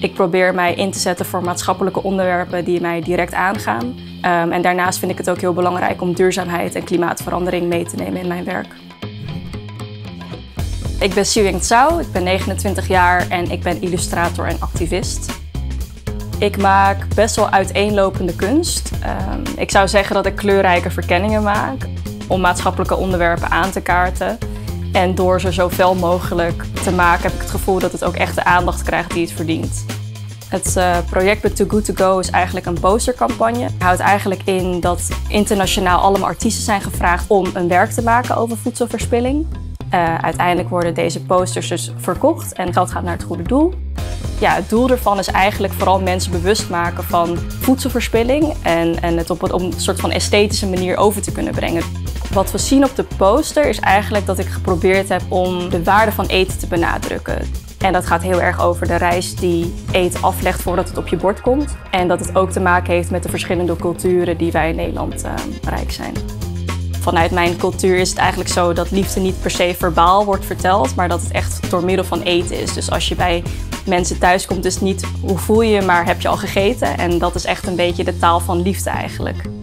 Ik probeer mij in te zetten voor maatschappelijke onderwerpen die mij direct aangaan. En daarnaast vind ik het ook heel belangrijk om duurzaamheid en klimaatverandering mee te nemen in mijn werk. Ik ben Xiuying Zhao, ik ben 29 jaar en ik ben illustrator en activist. Ik maak best wel uiteenlopende kunst. Ik zou zeggen dat ik kleurrijke verkenningen maak om maatschappelijke onderwerpen aan te kaarten. En door ze zo fel mogelijk te maken heb ik het gevoel dat het ook echt de aandacht krijgt die het verdient. Het project bij Too Good To Go is eigenlijk een postercampagne. Het houdt eigenlijk in dat internationaal allemaal artiesten zijn gevraagd om een werk te maken over voedselverspilling. Uiteindelijk worden deze posters dus verkocht en geld gaat naar het goede doel. Ja, het doel ervan is eigenlijk vooral mensen bewust maken van voedselverspilling en het op een soort van esthetische manier over te kunnen brengen. Wat we zien op de poster is eigenlijk dat ik geprobeerd heb om de waarde van eten te benadrukken. En dat gaat heel erg over de reis die eten aflegt voordat het op je bord komt. En dat het ook te maken heeft met de verschillende culturen die wij in Nederland rijk zijn. Vanuit mijn cultuur is het eigenlijk zo dat liefde niet per se verbaal wordt verteld, maar dat het echt door middel van eten is. Dus als je bij mensen thuis komt, is het niet hoe voel je je, maar heb je al gegeten? En dat is echt een beetje de taal van liefde eigenlijk.